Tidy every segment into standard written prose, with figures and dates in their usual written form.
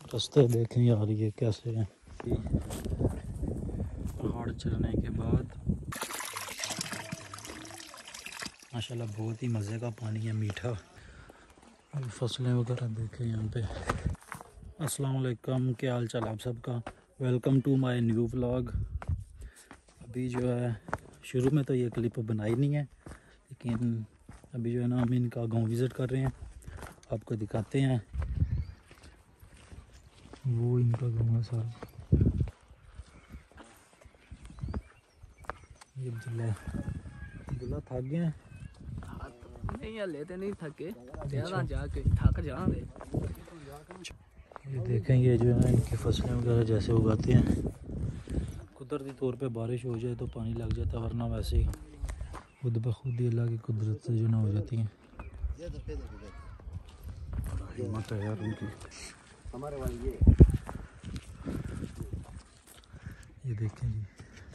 रास्ते देखें यार ये कैसे हैं। पहाड़ चढ़ने के बाद माशाल्लाह बहुत ही मज़े का पानी है, मीठा। फसलें वगैरह देखें यहाँ पे। अस्सलाम वालेकुम, क्या हाल चाल आप सबका। Welcome to my new vlog. अभी जो है शुरू में तो ये क्लिप बनाई नहीं है, लेकिन अभी जो है ना हम इनका गांव विज़िट कर रहे हैं, आपको दिखाते हैं। वो इनका गांव है सारा। ये अब्दुल्ला थक गए हैं? नहीं हले तो नहीं थके, जाके थक जाएंगे। ये देखें, ये जो है ना इनकी फसलें वगैरह जैसे उगाते हैं, कुदरती तौर पे बारिश हो जाए तो पानी लग जाता है, वरना वैसे ही खुद ब खुद ही अल्लाह की कुदरत से जो ना हो जाती हैं। हिम्मत है यार उनकी। हमारे वाली ये देखें जी,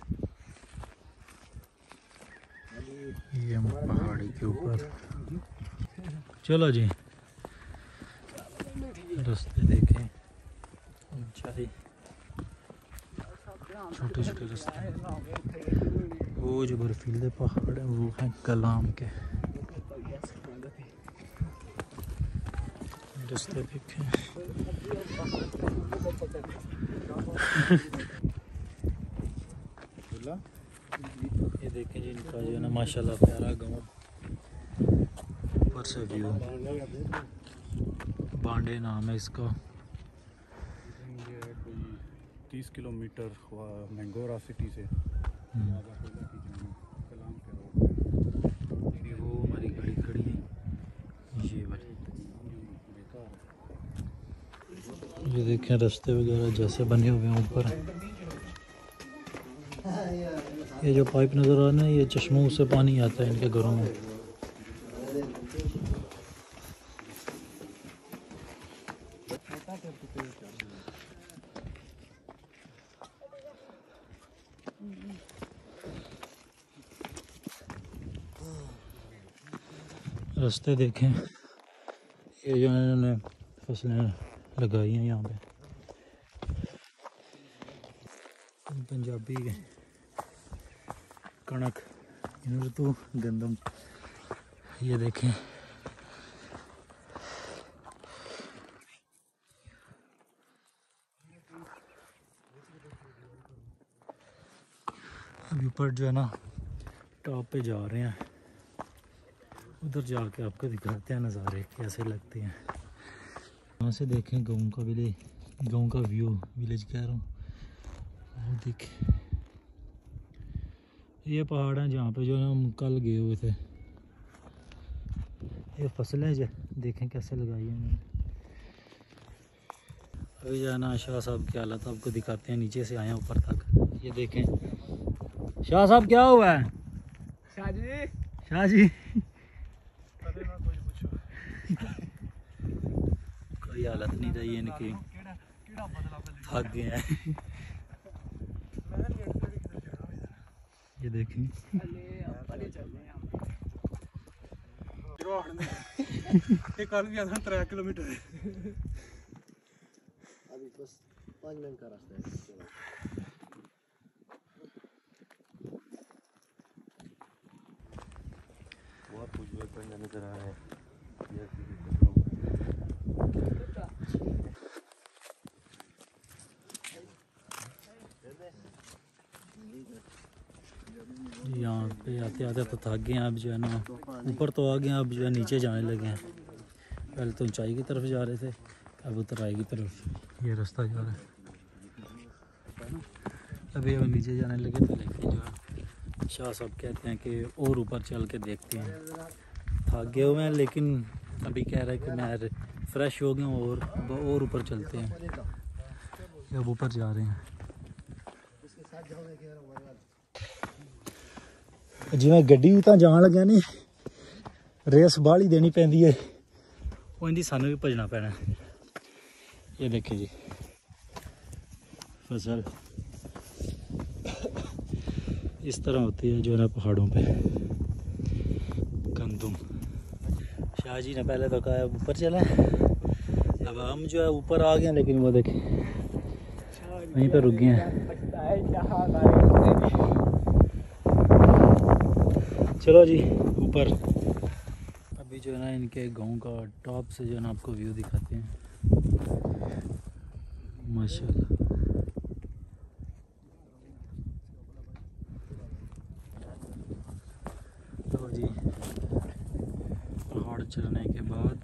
ये हम पहाड़ी के ऊपर। चलो जी, रास्ते देखें, ऊंचाई, छोटे छोटे रास्ते। वो जो बर्फीले पहाड़ हैं वो हैं कलाम के। रास्ते देखें। ये देखें जी, इनका जो है ना माशाल्लाह प्यारा गाँव, ऊपर से व्यू। बांडे नाम है इसका। ये कोई 30 किलोमीटर मैंगोरा सिटी से। वो हमारी गाड़ी खड़ी है ये वाली। ये देखें रास्ते वगैरह जैसे बने हुए हैं ऊपर। ये जो पाइप नज़र आ रहा है, ये चश्मों से पानी आता है इनके घरों में। रास्ते देखें, ये जो इन्होंने फसलें लगाई हैं यहाँ पे, पंजाबी कणक, तो गंदम। ये देखें, अभी ऊपर जो है ना टॉप पे जा रहे हैं, उधर जाके आपको दिखाते हैं नज़ारे कैसे लगते हैं। वहाँ से देखें गाँव का गाँव का व्यू, विलेज कह रहा हूँ। वो देखें, ये पहाड़ हैं जहाँ पे जो है ना हम कल गए हुए थे। ये फसलें जो देखें कैसे लगाई हैं मैंने। अभी जो है ना शाह साहब की हालत आपको दिखाते हैं, नीचे से आए हैं ऊपर तक। ये देखें, शाह साहब क्या हुआ है? शाह जी कोई हालत नहीं रही इनकी, थक गए हैं। ये देखें, कल भी आधा 3 किलोमीटर है। अभी बस 5 मिनट का रास्ता है। बहुत कुछ नजर आ रहा है। यहाँ पे आते आते तो थक गए हैं। अब जो है ना ऊपर तो आ गए हैं, अब जो है नीचे जाने लगे हैं। पहले तो ऊंचाई की तरफ जा रहे थे, अब उतराई की तरफ ये रास्ता जा रहा है। अभी अब नीचे जाने लगे तो लेकिन जो है शाह साहब कहते हैं कि और ऊपर चल के देखते हैं। थक गए हुए हैं, लेकिन अभी कह रहे हैं कि मैं फ्रेश हो गया हूँ और ऊपर चलते हैं। अब ऊपर जा रहे हैं। जिवें गड्डी उतां जान लग्या नी, रेस बाहली देनी पैंदी है, वो इंदी सानू भी भजना पैना। ये देखे जी फसल इस तरह होती है जो है ना पहाड़ों पे। गंदम शाह जी ने पहले तो कहा ऊपर चला, अब हम जो है ऊपर आ गए हैं, लेकिन वो देखें वहीं पर रुक गए हैं। चलो जी ऊपर। अभी जो है ना इनके गांव का टॉप से जो है ना आपको व्यू दिखाते हैं। माशाल्लाह तो जी पहाड़ चढ़ने के बाद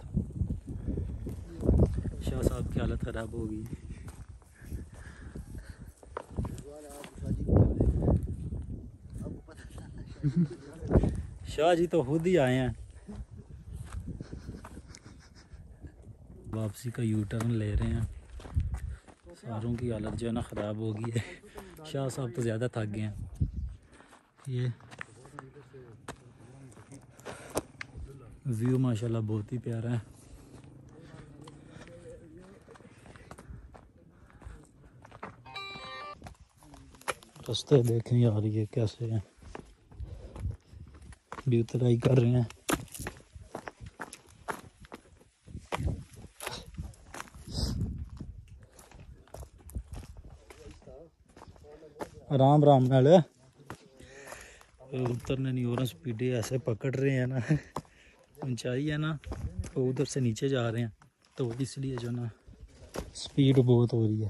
शाह साहब की हालत ख़राब हो गई। शाह जी तो खुद ही आए हैं। वापसी का यू टर्न ले रहे हैं। सारों की हालत जो है ना ख़राब हो गई है। शाह साहब तो ज़्यादा थक गए हैं। ये व्यू माशाल्लाह बहुत ही प्यारा है। रास्ते देखें यार ये कैसे हैं, भी उतराई कर रहे हैं। आराम आराम नाल उतरने नहीं हो रहा, स्पीडे ऐसे पकड़ रहे हैं ना, ऊंचाई है ना, वो उधर से नीचे जा रहे हैं तो इसलिए जो ना स्पीड बहुत हो रही है।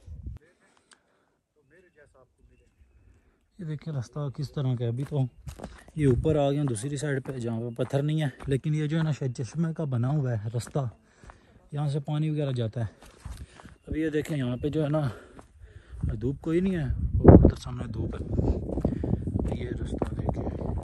ये देखिए रास्ता किस तरह का है। अभी तो ये ऊपर आ गया दूसरी साइड पे जहाँ पे पत्थर नहीं है, लेकिन ये जो है ना शायद चश्मे का बना हुआ है रास्ता, यहाँ से पानी वगैरह जाता है। अभी ये देखें यहाँ पे जो है ना धूप कोई नहीं है, उधर सामने धूप है। ये रास्ता देखिए,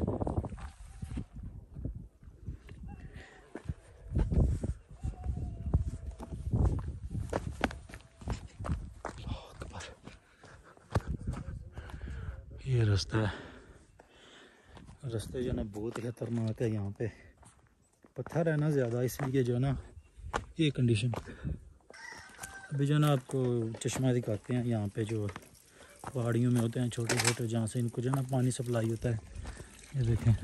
ये रास्ता है। रास्ते जो है ना बहुत खतरनाक है, यहाँ पे पत्थर है ना ज़्यादा, इसलिए जो है ना ये कंडीशन। अभी जो है ना आपको चश्मा दिखाते हैं, यहाँ पे जो पहाड़ियों में होते हैं छोटे छोटे, जहाँ से इनको जो है ना पानी सप्लाई होता है। ये देखें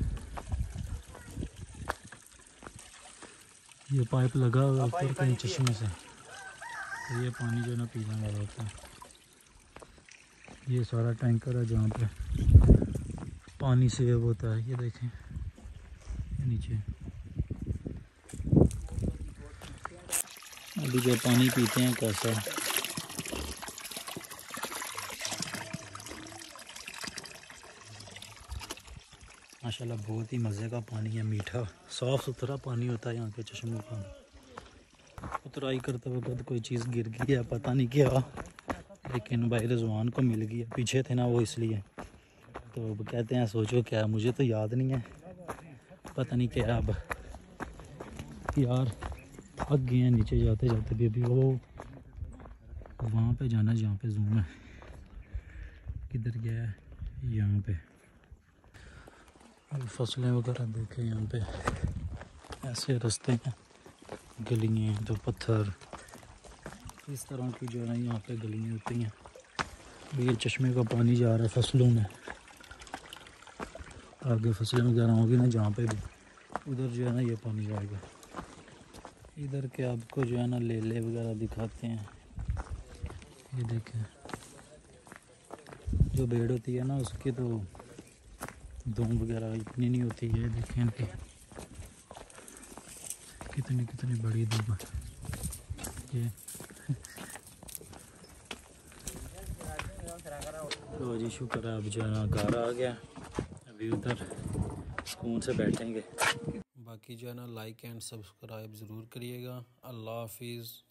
ये पाइप लगा हुआ ऊपर कहीं चश्मे से, तो ये पानी जो है ना पीने वाला होता है। ये सारा टैंकर है जहाँ पे पानी सेव होता है। ये देखें ये नीचे अभी जो पानी पीते हैं कैसा, माशाल्लाह बहुत ही मज़े का पानी है, मीठा साफ़ सुथरा पानी होता है यहाँ के चश्मों का। उतराई करते वक्त कोई चीज़ गिर गई है पता नहीं क्या, लेकिन भाई रिजवान को मिल गई है, पीछे थे ना वो इसलिए। तो अब कहते हैं सोचो क्या, मुझे तो याद नहीं है, पता नहीं क्या। अब यार थक गए हैं नीचे जाते जाते भी। अभी वो वहाँ पे जाना जहाँ पे जूम है, किधर गया है, यहाँ पे फसलें वगैरह देखें। यहाँ पे ऐसे रास्ते हैं, गलियाँ हैं, तो पत्थर इस तरह की जो है ना यहाँ पे गलियाँ होती हैं। ये चश्मे का पानी जा रहा है फसलों में, आगे फसलें वगैरह होगी ना जहाँ पे भी, उधर जो है ना ये पानी जाएगा। इधर के आपको जो है ना लेले वगैरह दिखाते हैं। ये देखें जो भेड़ होती है ना उसकी तो धूम वगैरह इतनी नहीं होती है। देखें इनकी कितनी कितनी बड़ी धूप है। ये तो जी शुक्र है, अब जो है ना घर आ गया, अभी उधर सुकून से बैठेंगे। बाकी जो है ना लाइक एंड सब्सक्राइब ज़रूर करिएगा। अल्लाह हाफिज़।